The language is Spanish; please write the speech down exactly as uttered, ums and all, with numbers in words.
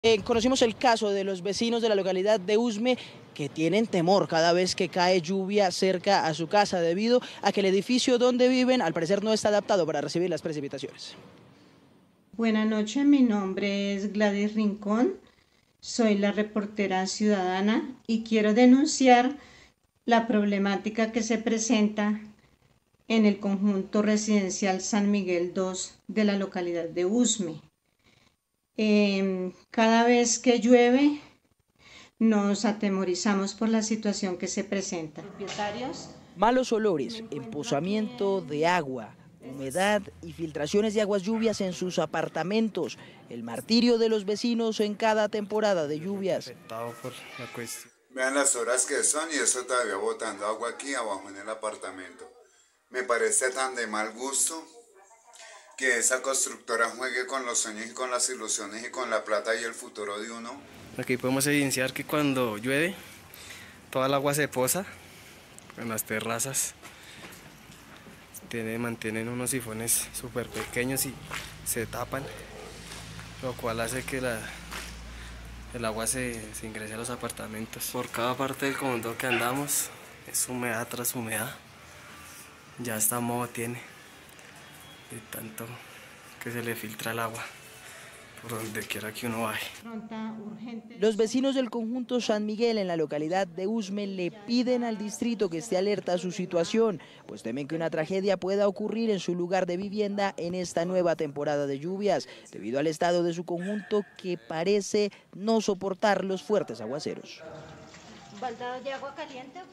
Eh, conocimos el caso de los vecinos de la localidad de Usme que tienen temor cada vez que cae lluvia cerca a su casa debido a que el edificio donde viven al parecer no está adaptado para recibir las precipitaciones. Buenas noches, mi nombre es Gladys Rincón, soy la reportera ciudadana y quiero denunciar la problemática que se presenta en el conjunto residencial San Miguel dos de la localidad de Usme. Eh, cada vez que llueve nos atemorizamos por la situación que se presenta. Propietarios. Malos olores, empozamiento de agua, humedad y filtraciones de aguas lluvias en sus apartamentos, el martirio de los vecinos en cada temporada de lluvias. Vean las horas que son y eso todavía botando agua aquí abajo en el apartamento. Me parece tan de mal gusto que esa constructora juegue con los sueños y con las ilusiones y con la plata y el futuro de uno. Aquí podemos evidenciar que cuando llueve, toda el agua se posa en las terrazas. Tiene, mantienen unos sifones súper pequeños y se tapan, lo cual hace que la, el agua se, se ingrese a los apartamentos. Por cada parte del conjunto que andamos, es humedad tras humedad. Ya hasta moho tiene, de tanto que se le filtra el agua por donde quiera que uno vaya. Los vecinos del conjunto San Miguel en la localidad de Usme le piden al distrito que esté alerta a su situación, pues temen que una tragedia pueda ocurrir en su lugar de vivienda en esta nueva temporada de lluvias, debido al estado de su conjunto que parece no soportar los fuertes aguaceros. ¿Baldados de agua caliente?